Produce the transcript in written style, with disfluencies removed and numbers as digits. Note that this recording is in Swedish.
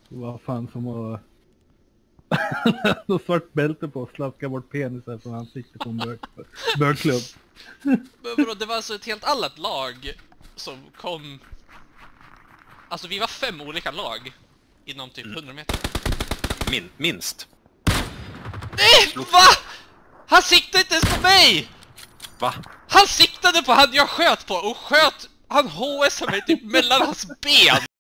Vad fan som var... Något svart bälte på och slaska bort penisar från ansiktet på en bögklubb. Men bro, det var alltså ett helt annat lag som kom... Alltså vi var 5 olika lag inom typ 100 meter. Minst. Nej, va? Han siktade inte ens på mig! Va? Han siktade på han jag sköt på och sköt... Han HS-ade mig typ mellan hans ben!